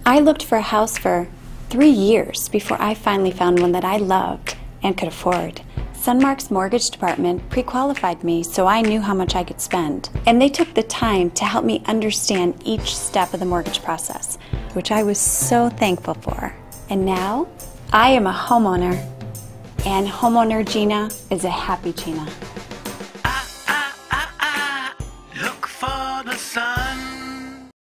I looked for a house for 3 years before I finally found one that I loved and could afford. Sunmark's mortgage department pre-qualified me so I knew how much I could spend. And they took the time to help me understand each step of the mortgage process, which I was so thankful for. And now, I am a homeowner, and homeowner Gina is a happy Gina.